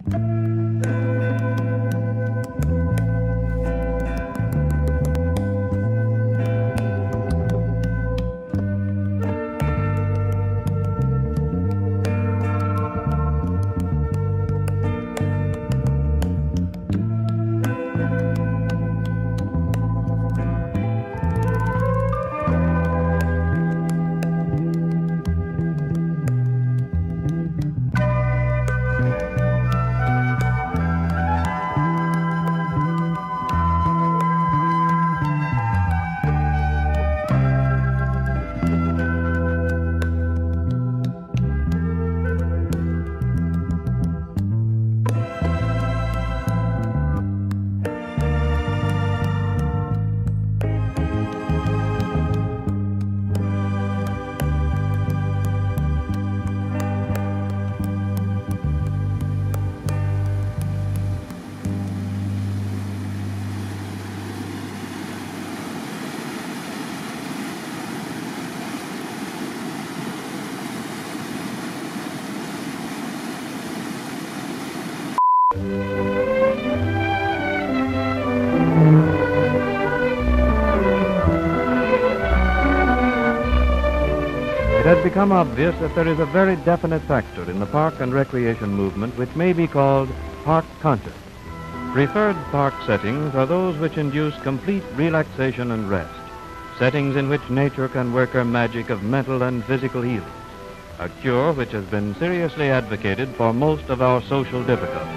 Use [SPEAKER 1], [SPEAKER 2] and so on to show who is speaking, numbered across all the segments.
[SPEAKER 1] It has become obvious that there is a very definite factor in the park and recreation movement which may be called park conscious. Preferred park settings are those which induce complete relaxation and rest, settings in which nature can work her magic of mental and physical healing, a cure which has been seriously advocated for most of our social difficulties.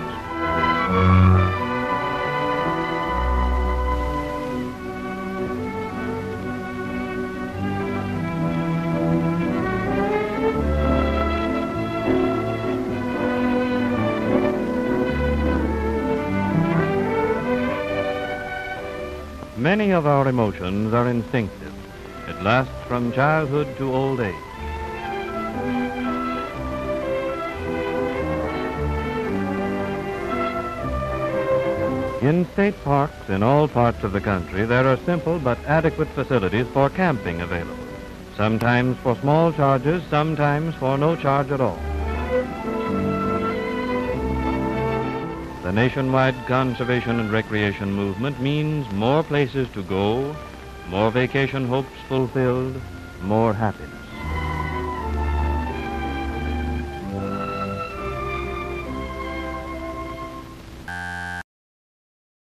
[SPEAKER 1] Many of our emotions are instinctive. It lasts from childhood to old age. In state parks in all parts of the country, there are simple but adequate facilities for camping available, sometimes for small charges, sometimes for no charge at all. The nationwide conservation and recreation movement means more places to go, more vacation hopes fulfilled, more happiness.